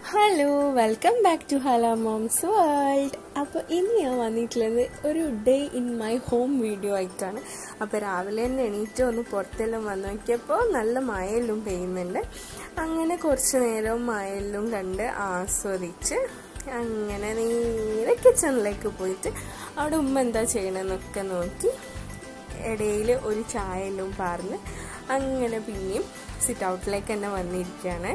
Hello, welcome back to hala mom's world. അപ്പോൾ ഇന്ന് ഞാൻ വന്നിട്ടുള്ളത് ഒരു day in my home video ആയിട്ടാണ്. അപ്പോൾ രാവിലെ തന്നെ എണീറ്റ് ഒന്ന് പുറത്തെല്ലാം വന്ന് നോക്കിയപ്പോൾ നല്ല മഴയെല്ലാം പെയ്യുന്നുണ്ട്. അങ്ങനെ കുറച്ച് നേരം മഴയെല്ലാം കണ്ട് ആസ്വദിച്ച് അങ്ങനെ നേരെ കിച്ചണിലേക്ക് പോയിട്ട് അവിടെ ഉമ്മ എന്താ ചെയ്യണമെന്നൊക്കെ നോക്കി ഇടയിൽ ഒരു ചായ എല്ലാം പാർന്ന് അങ്ങനെ പിന്നെയും സിറ്റ് ഔട്ടിലേക്ക് തന്നെ വന്നിരിക്കുകയാണ്.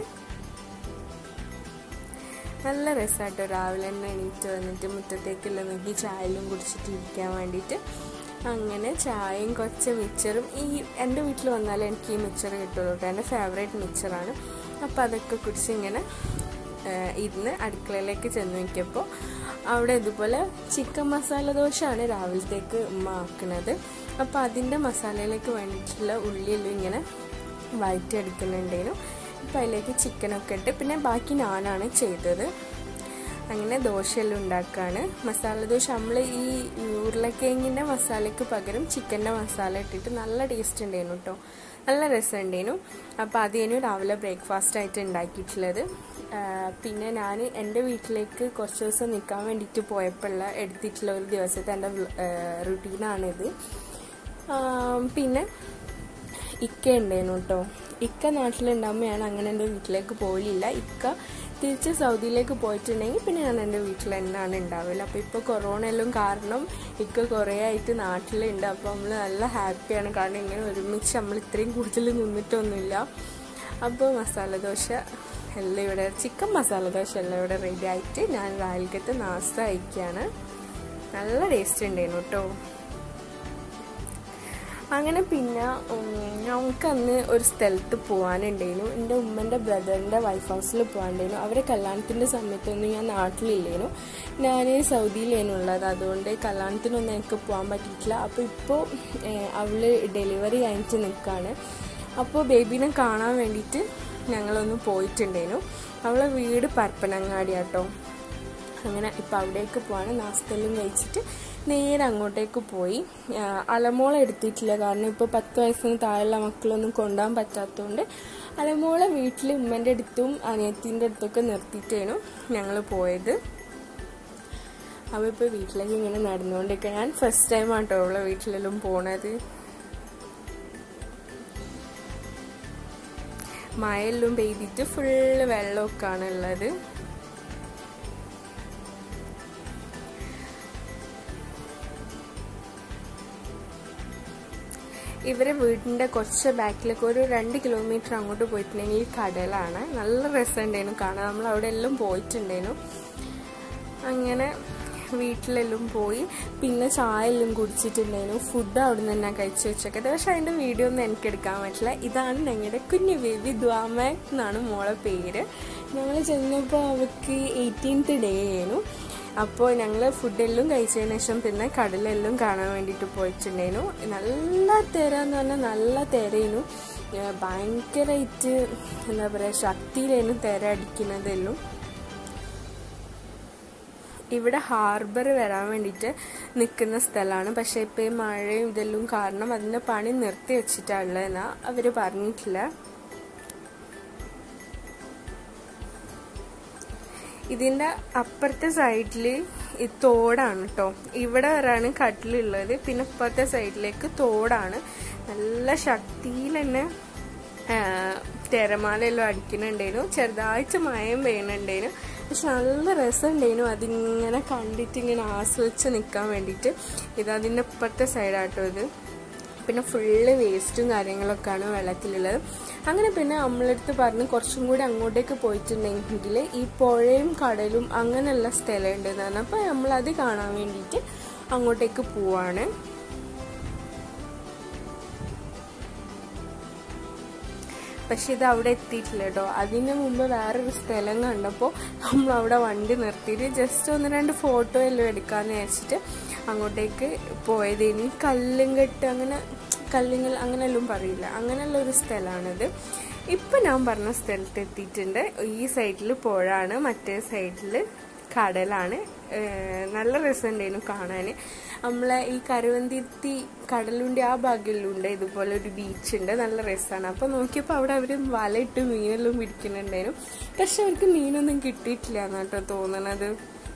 നല്ല രസമായിട്ടോ രാവിലെ തന്നെ എണീറ്റ് വന്നിട്ട് മുറ്റത്തേക്കെല്ലാം നോക്കി ചായയും കുടിച്ചിട്ട് ഇരിക്കാൻ വേണ്ടിയിട്ട്. അങ്ങനെ ചായയും കുറച്ച് മിച്ചറും എൻ്റെ വീട്ടിൽ വന്നാൽ എനിക്ക് ഈ മിച്ചർ കിട്ടുള്ളൂ കേട്ടോ, എൻ്റെ ഫേവറേറ്റ് മിച്ചറാണ്. അപ്പോൾ അതൊക്കെ കുടിച്ച് ഇങ്ങനെ ഇരുന്ന് അടുക്കളയിലേക്ക് ചെന്ന് നോക്കിയപ്പോൾ അവിടെ ഇതുപോലെ ചിക്കൻ മസാല ദോശയാണ് രാവിലത്തേക്ക് ഉമ്മ ആക്കുന്നത്. അപ്പോൾ അതിൻ്റെ മസാലയിലേക്ക് വേണ്ടിയിട്ടുള്ള ഉള്ളിയെല്ലാം ഇങ്ങനെ വഴറ്റിയെടുക്കുന്നുണ്ടേനു. അപ്പം അതിലേക്ക് ചിക്കനൊക്കെ ഇട്ട് പിന്നെ ബാക്കി ഞാനാണ് ചെയ്തത്. അങ്ങനെ ദോശയെല്ലാം ഉണ്ടാക്കുകയാണ്. മസാല ദോശ നമ്മൾ ഈ ഉരുളക്കിഴങ്ങിൻ്റെ മസാലയ്ക്ക് പകരം ചിക്കൻ്റെ മസാല ഇട്ടിട്ട് നല്ല ടേസ്റ്റ് ഉണ്ടായിരുന്നു കേട്ടോ, നല്ല രസം ഉണ്ടായിരുന്നു. അപ്പോൾ അതേനു രാവിലെ ബ്രേക്ക്ഫാസ്റ്റ് ആയിട്ട് ഉണ്ടാക്കിയിട്ടുള്ളത്. പിന്നെ ഞാൻ എൻ്റെ വീട്ടിലേക്ക് കുറച്ച് ദിവസം നിൽക്കാൻ വേണ്ടിയിട്ട് പോയപ്പോഴുള്ള എടുത്തിട്ടുള്ള ഒരു ദിവസത്തെ എൻ്റെ റുട്ടീനാണിത്. പിന്നെ ഇക്ക ഉണ്ടായിരുന്നു കേട്ടോ. ഇക്ക നാട്ടിലുണ്ടാകുമ്പോൾ ഞാൻ അങ്ങനെ എൻ്റെ വീട്ടിലേക്ക് പോയില്ല. ഇക്ക തിരിച്ച് സൗദിയിലേക്ക് പോയിട്ടുണ്ടെങ്കിൽ പിന്നെ ഞാൻ എൻ്റെ വീട്ടിൽ തന്നെയാണ് ഉണ്ടാവില്ല. അപ്പോൾ ഇപ്പോൾ കൊറോണ എല്ലാം കാരണം ഇക്ക കുറേ ആയിട്ട് നാട്ടിലുണ്ട്. അപ്പോൾ നമ്മൾ നല്ല ഹാപ്പിയാണ്, കാരണം ഇങ്ങനെ ഒരുമിച്ച് നമ്മൾ ഇത്രയും കൂടുതൽ നിന്നിട്ടൊന്നുമില്ല. അപ്പോൾ മസാല ദോശ എല്ലാം ഇവിടെ, ചിക്കൻ മസാല ദോശ എല്ലാം ഇവിടെ റെഡി ആയിട്ട് ഞാൻ രാവിലത്തെ നാസ്ത കഴിക്കുകയാണ്. നല്ല ടേസ്റ്റ് ഉണ്ടായിരുന്നു കേട്ടോ. അങ്ങനെ പിന്നെ നമുക്കന്ന് ഒരു സ്ഥലത്ത് പോകാനുണ്ടായിരുന്നു. എൻ്റെ ഉമ്മൻ്റെ ബ്രദറിൻ്റെ വൈഫ് ഹൗസിൽ പോകാനുണ്ടായിരുന്നു. അവരെ കല്യാണത്തിൻ്റെ സമയത്തൊന്നും ഞാൻ നാട്ടിലില്ലേനു, ഞാൻ സൗദിയിലേനുള്ളത്. അതുകൊണ്ട് കല്യാണത്തിനൊന്നും എനിക്ക് പോകാൻ പറ്റിയിട്ടില്ല. അപ്പോൾ ഇപ്പോൾ അവൾ ഡെലിവറി കഴിഞ്ഞിട്ട് നിൽക്കുകയാണ്. അപ്പോൾ ബേബീനെ കാണാൻ വേണ്ടിയിട്ട് ഞങ്ങളൊന്ന് പോയിട്ടുണ്ടായിരുന്നു. അവളെ വീട് പരപ്പനങ്ങാടി ആട്ടോ. അങ്ങനെ ഇപ്പോൾ അവിടേക്ക് പോവാണ്. നാസ്തെല്ലാം കഴിച്ചിട്ട് നേരെ അങ്ങോട്ടേക്ക് പോയി. അലമോളെ എടുത്തിട്ടില്ല, കാരണം ഇപ്പോൾ 10 വയസ്സിന് താഴെയുള്ള മക്കളൊന്നും കൊണ്ടുപോകാൻ പറ്റാത്തതുകൊണ്ട് അലമോളെ വീട്ടിൽ ഉമ്മൻ്റെ അടുത്തും അനിയത്തിൻ്റെ അടുത്തൊക്കെ നിർത്തിയിട്ടാണ് ഞങ്ങൾ പോയത്. അപ്പോൾ ഇപ്പോൾ വീട്ടിലേക്ക് ഇങ്ങനെ നടന്നുകൊണ്ടിരിക്കുക. ഞാൻ ഫസ്റ്റ് ടൈം ആട്ടോ അവളെ വീട്ടിലെല്ലാം പോണത്. മഴയെല്ലാം പെയ്തിട്ട് ഫുള്ള് വെള്ളമൊക്കെയാണ് ഉള്ളത്. ഇവരെ വീടിൻ്റെ കുറച്ച് ബാക്കിലേക്ക് ഒരു 2 കിലോമീറ്റർ അങ്ങോട്ട് പോയിട്ടുണ്ടെങ്കിൽ കടലാണ്. നല്ല രസമുണ്ടായിരുന്നു കാണാൻ. നമ്മൾ അവിടെ എല്ലാം പോയിട്ടുണ്ടായിരുന്നു. അങ്ങനെ വീട്ടിലെല്ലാം പോയി പിന്നെ ചായ എല്ലാം കുടിച്ചിട്ടുണ്ടായിരുന്നു. ഫുഡ് അവിടെ നിന്ന് തന്നെ കഴിച്ചു വെച്ചേക്കത്. പക്ഷെ അതിൻ്റെ വീഡിയോ ഒന്നും എനിക്ക് എടുക്കാൻ പറ്റില്ല. ഇതാണ് ഞങ്ങളുടെ കുഞ്ഞു ബേബി ദ്വാമാക് എന്നാണ് മോളെ പേര്. ഞങ്ങൾ ചെന്നപ്പോൾ അവൾക്ക് 18th ഡേ ആയിരുന്നു. അപ്പോൾ ഞങ്ങൾ ഫുഡെല്ലാം കഴിച്ചതിന് ശേഷം പിന്നെ കടലെല്ലാം കാണാൻ വേണ്ടിയിട്ട് പോയിട്ടുണ്ടായിരുന്നു. നല്ല തിര എന്ന് പറഞ്ഞാൽ നല്ല തിരയിനു, ഭയങ്കരമായിട്ട് എന്താ പറയുക ശക്തിയിലായിരുന്നു തിര അടിക്കുന്നതെല്ലാം. ഇവിടെ ഹാർബർ വരാൻ വേണ്ടിയിട്ട് നിൽക്കുന്ന സ്ഥലമാണ്. പക്ഷേ ഇപ്പോൾ ഈ മഴയും ഇതെല്ലാം കാരണം അതിൻ്റെ പണി നിർത്തി വെച്ചിട്ടുള്ളതെന്നാ അവർ പറഞ്ഞിട്ടില്ല. ഇതിൻ്റെ അപ്പുറത്തെ സൈഡിൽ ഈ തോടാണ് കേട്ടോ. ഇവിടെ വരാണ് കട്ടിലുള്ളത്. പിന്നെ അപ്പുറത്തെ സൈഡിലേക്ക് തോടാണ്. നല്ല ശക്തിയിൽ തന്നെ തിരമാലയെല്ലാം അടിക്കുന്നുണ്ടായിരുന്നു. ചെറുതായിട്ട് മഴയും പെയ്യുന്നുണ്ടായിരുന്നു. പക്ഷെ നല്ല രസമുണ്ടായിരുന്നു അതിങ്ങനെ കണ്ടിട്ട് ഇങ്ങനെ ആസ്വദിച്ച് നിൽക്കാൻ വേണ്ടിയിട്ട്. ഇതതിൻ്റെ അപ്പുറത്തെ സൈഡാട്ടോ ഇത്. പിന്നെ ഫുള്ള് വേസ്റ്റും കാര്യങ്ങളൊക്കെയാണ് വെള്ളത്തിലുള്ളത്. അങ്ങനെ പിന്നെ നമ്മളടുത്ത് പറഞ്ഞ് കുറച്ചും കൂടി അങ്ങോട്ടേക്ക് പോയിട്ടുണ്ടെങ്കിൽ ഈ പുഴയും കടലും അങ്ങനെയുള്ള സ്ഥലമുണ്ട് എന്നാണ്. അപ്പോൾ നമ്മളത് കാണാൻ വേണ്ടിയിട്ട് അങ്ങോട്ടേക്ക് പോവാണ്. പക്ഷെ ഇത് അവിടെ എത്തിയിട്ടില്ല കേട്ടോ. അതിന് മുമ്പ് വേറൊരു സ്ഥലം കണ്ടപ്പോൾ നമ്മളവിടെ വണ്ടി നിർത്തിയിട്ട് ജസ്റ്റ് 1-2 ഫോട്ടോ എല്ലാം എടുക്കാമെന്ന് വിചാരിച്ചിട്ട് അങ്ങോട്ടേക്ക് പോയത്. ഇനി കല്ലുംകെട്ട് അങ്ങനെ കല്ലുങ്ങൾ അങ്ങനെയെല്ലാം പറയില്ല, അങ്ങനെയുള്ള ഒരു സ്ഥലമാണിത്. ഇപ്പം ഞാൻ പറഞ്ഞ സ്ഥലത്ത് എത്തിയിട്ടുണ്ട്. ഈ സൈഡിൽ പുഴയാണ്, മറ്റേ സൈഡിൽ കടലാണ്. നല്ല രസമുണ്ടായിരുന്നു കാണാൻ. നമ്മളെ ഈ കരുവന്തിരുത്തി കടലുണ്ടി ആ ഭാഗങ്ങളിലുണ്ട് ഇതുപോലെ ഒരു ബീച്ചുണ്ട്, നല്ല രസമാണ്. അപ്പോൾ നോക്കിയപ്പോൾ അവിടെ അവർ വലയിട്ട് മീനെല്ലാം പിടിക്കുന്നുണ്ടായിരുന്നു. പക്ഷെ അവർക്ക് മീനൊന്നും കിട്ടിയിട്ടില്ല എന്നാട്ടോ തോന്നണത്.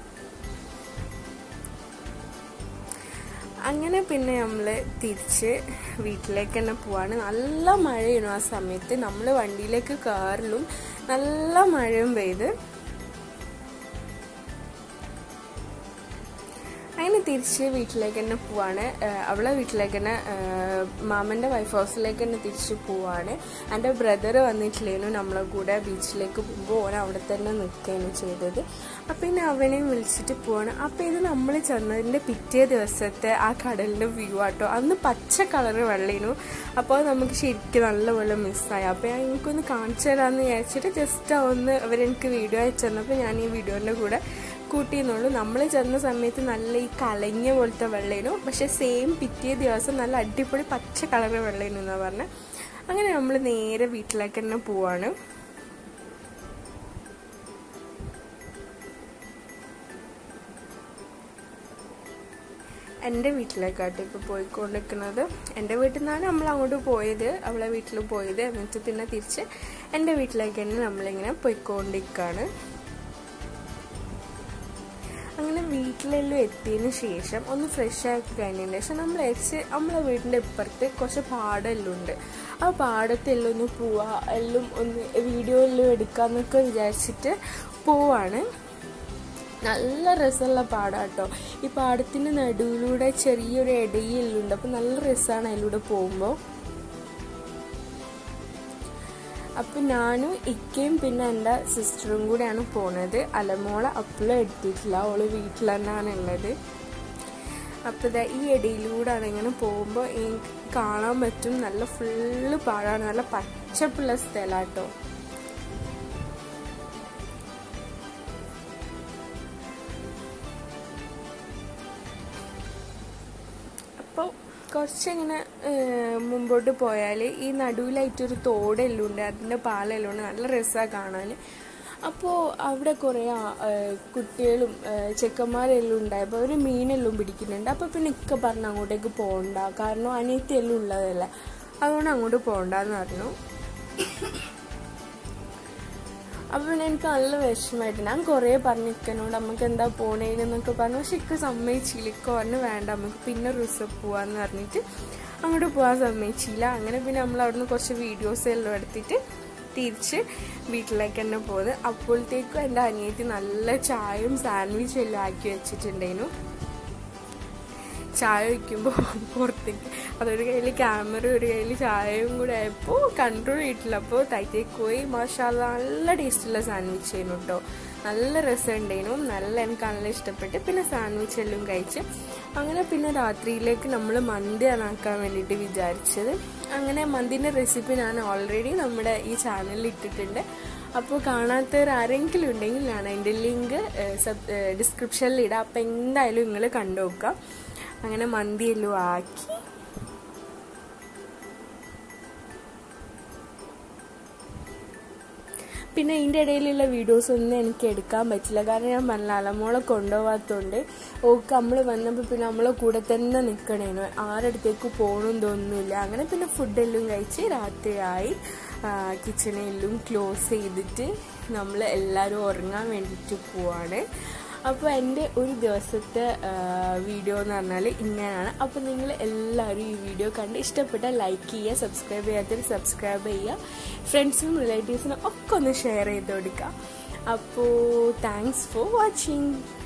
അങ്ങനെ പിന്നെ നമ്മൾ തിരിച്ച് വീട്ടിലേക്ക് തന്നെ പോവാണ്. നല്ല മഴയാണ് ആ സമയത്ത്. നമ്മൾ വണ്ടിയിലേക്ക് കയറലും നല്ല മഴയും പെയ്ത്. അങ്ങനെ തിരിച്ച് വീട്ടിലേക്ക് തന്നെ പോവാണ്. അവളെ വീട്ടിലേക്ക് തന്നെ മാമൻ്റെ വൈഫ് ഹൗസിലേക്ക് തന്നെ തിരിച്ച് പോവാണ്. എൻ്റെ ബ്രദർ വന്നിട്ടില്ലേനു നമ്മളെ കൂടെ ബീച്ചിലേക്ക് പോകുമ്പോൾ ഓൻ അവിടെ തന്നെ നിൽക്കുകയാണ് ചെയ്തത്. അപ്പം പിന്നെ അവനെയും വിളിച്ചിട്ട് പോവാണ്. അപ്പം ഇത് നമ്മൾ ചെന്നതിൻ്റെ പിറ്റേ ദിവസത്തെ ആ കടലിൻ്റെ വ്യൂ ആട്ടോ. അന്ന് പച്ച കളറ് വെള്ളേനു. അപ്പോൾ നമുക്ക് ശരിക്കും നല്ലപോലെ മിസ്സായി. അപ്പോൾ ഞാൻ എനിക്കൊന്ന് കാണിച്ചു തരാമെന്ന് വിചാരിച്ചിട്ട് ജസ്റ്റ് ഒന്ന് അവരെനിക്ക് വീഡിയോ അയച്ചു തന്നപ്പോൾ ഞാൻ ഈ വീഡിയോൻ്റെ കൂടെ കൂട്ടിയെന്നുള്ളൂ. നമ്മൾ ചെന്ന സമയത്ത് നല്ല ഈ കലങ്ങിയ പോലത്തെ വെള്ളേനു, പക്ഷെ സെയിം പിറ്റേ ദിവസം നല്ല അടിപൊളി പച്ച കളറ് വെള്ളേനു എന്നാണ് പറഞ്ഞത്. അങ്ങനെ നമ്മൾ നേരെ വീട്ടിലേക്ക് തന്നെ പോവാണ്. എൻ്റെ വീട്ടിലേക്കാട്ടോ ഇപ്പോൾ പോയിക്കൊണ്ടിരിക്കുന്നത്. എൻ്റെ വീട്ടിൽ നിന്നാണ് നമ്മൾ അങ്ങോട്ട് പോയത്, അവളെ വീട്ടിൽ പോയത്. എന്നിട്ട് പിന്നെ തിരിച്ച് എൻ്റെ വീട്ടിലേക്ക് തന്നെ നമ്മളിങ്ങനെ പോയിക്കൊണ്ടിരിക്കുകയാണ്. അങ്ങനെ വീട്ടിലെല്ലാം എത്തിയതിന് ശേഷം ഒന്ന് ഫ്രഷ് ആക്കി കഴിഞ്ഞതിന് ശേഷം നമ്മളെ വീടിൻ്റെ ഇപ്പുറത്ത് കുറച്ച് പാടമെല്ലാം ഉണ്ട്. ആ പാടത്തെല്ലാം ഒന്ന് പോവാ, എല്ലാം ഒന്ന് വീഡിയോ എല്ലാം എടുക്കാമെന്നൊക്കെ വിചാരിച്ചിട്ട് പോവാണ്. നല്ല രസമുള്ള പാടാട്ടോ. ഈ പാടത്തിൻ്റെ നടുവിലൂടെ ചെറിയൊരു ഇടയെല്ലാം ഉണ്ട്. അപ്പം നല്ല രസമാണ് അതിലൂടെ പോകുമ്പോൾ. അപ്പം ഞാനും ഇക്കയും പിന്നെ എൻ്റെ സിസ്റ്ററും കൂടെയാണ് പോണത്. അലമോളെ അപ്പോഴും എടുത്തിട്ടില്ല, അവള് വീട്ടിൽ തന്നെയാണ് ഉള്ളത്. അപ്പോൾ ഇതാ ഈ ഇടയിലൂടെയാണ് ഇങ്ങനെ പോകുമ്പോൾ എനിക്ക് കാണാൻ പറ്റും. നല്ല ഫുള്ള് പാടാണ്, നല്ല പച്ചപ്പുള്ള സ്ഥലമാട്ടോ. അപ്പോൾ കുറച്ചിങ്ങനെ മുമ്പോട്ട് പോയാൽ ഈ നടുവിലായിട്ടൊരു തോടെല്ലാം ഉണ്ട്, അതിൻ്റെ പാലെല്ലാം ഉണ്ട്, നല്ല രസമാണ് കാണാൻ. അപ്പോൾ അവിടെ കുറേ കുട്ടികളും ചെക്കന്മാരെല്ലാം ഉണ്ടായപ്പോൾ അവർ മീനെല്ലാം പിടിക്കുന്നുണ്ട്. അപ്പോൾ പിന്നെ ഇക്ക പറഞ്ഞു അങ്ങോട്ടേക്ക് പോകണ്ട, കാരണം അനിയത്തിയെല്ലാം ഉള്ളതല്ല, അതുകൊണ്ട് അങ്ങോട്ട് പോകണ്ടെന്ന് പറഞ്ഞു. അപ്പോൾ പിന്നെ എനിക്ക് നല്ല വിഷമമായിട്ട് ഞാൻ കുറേ പറഞ്ഞിരിക്കനോട് നമുക്ക് എന്താ പോണേന്നൊക്കെ പറഞ്ഞു. പക്ഷെ ഇക്ക സമ്മതിച്ചില്ല. ഇക്ക പറഞ്ഞു വേണ്ട നമുക്ക് പിന്നെ റിസർവ് പോവാന്ന് പറഞ്ഞിട്ട് അങ്ങോട്ട് പോകാൻ സമ്മതിച്ചില്ല. അങ്ങനെ പിന്നെ നമ്മൾ അവിടുന്ന് കുറച്ച് വീഡിയോസ് എല്ലാം എടുത്തിട്ട് തിരിച്ച് വീട്ടിലേക്ക് തന്നെ പോകുന്നത്. അപ്പോഴത്തേക്കും എൻ്റെ അനിയത്തി നല്ല ചായയും സാൻഡ്വിച്ചും എല്ലാം ആക്കി വെച്ചിട്ടുണ്ടായിരുന്നു. ചായ വയ്ക്കുമ്പോൾ പുറത്തേക്ക് അതൊരു കയ്യിൽ ക്യാമറ ഒരു കയ്യിൽ ചായയും കൂടെ ആയപ്പോൾ കൺട്രോൾ ചെയ്തിട്ടില്ല. അപ്പോൾ തൈത്തേക്ക് പോയി മാഷാഅല്ലാ നല്ല ടേസ്റ്റുള്ള സാൻഡ്വിച്ച് ആയിരുന്നു കേട്ടോ. നല്ല രസമുണ്ടായിരുന്നു, എനിക്ക് നല്ല ഇഷ്ടപ്പെട്ട്. പിന്നെ സാൻഡ്വിച്ച് എല്ലാം കഴിച്ച് അങ്ങനെ പിന്നെ രാത്രിയിലേക്ക് നമ്മൾ മന്തിയാണ് ആക്കാൻ വേണ്ടിയിട്ട് വിചാരിച്ചത്. അങ്ങനെ മന്തിൻ്റെ റെസിപ്പി ഞാൻ ഓൾറെഡി നമ്മുടെ ഈ ചാനലിൽ ഇട്ടിട്ടുണ്ട്. അപ്പോൾ കാണാത്തവർ ആരെങ്കിലും ഉണ്ടെങ്കിൽ ഞാൻ അതിൻ്റെ ലിങ്ക് ഡിസ്ക്രിപ്ഷനിൽ ഇടാം. അപ്പോൾ എന്തായാലും നിങ്ങൾ കണ്ടു നോക്കാം. അങ്ങനെ മന്തിയെല്ലാം ആക്കി പിന്നെ ഇതിൻ്റെ ഇടയിലുള്ള വീഡിയോസ് ഒന്നും എനിക്ക് എടുക്കാൻ പറ്റില്ല, കാരണം ഞാൻ അലമോളെ കൊണ്ടുപോകാത്തതുകൊണ്ട്. ഓക്കെ നമ്മൾ വന്നപ്പോൾ പിന്നെ നമ്മളെ കൂടെ തന്നെ നിൽക്കണേനു, ആരടുത്തേക്ക് പോകണമെന്ന് തോന്നുന്നില്ല. അങ്ങനെ പിന്നെ ഫുഡെല്ലാം കഴിച്ച് രാത്രിയായി. കിച്ചണെല്ലാം ക്ലോസ് ചെയ്തിട്ട് നമ്മൾ എല്ലാവരും ഉറങ്ങാൻ വേണ്ടിയിട്ട് പോവാണ്. അപ്പോൾ എൻ്റെ ഒരു ദിവസത്തെ വീഡിയോ എന്ന് പറഞ്ഞാൽ ഇങ്ങനെയാണ്. അപ്പോൾ നിങ്ങൾ എല്ലാവരും ഈ വീഡിയോ കണ്ട് ഇഷ്ടപ്പെട്ടാൽ ലൈക്ക് ചെയ്യുക, സബ്സ്ക്രൈബ് ചെയ്യാത്തവർ സബ്സ്ക്രൈബ് ചെയ്യുക, ഫ്രണ്ട്സിനും റിലേറ്റീവ്സിനും ഒക്കെ ഒന്ന് ഷെയർ ചെയ്ത് കൊടുക്കുക. അപ്പോൾ താങ്ക്സ് ഫോർ വാച്ചിങ്.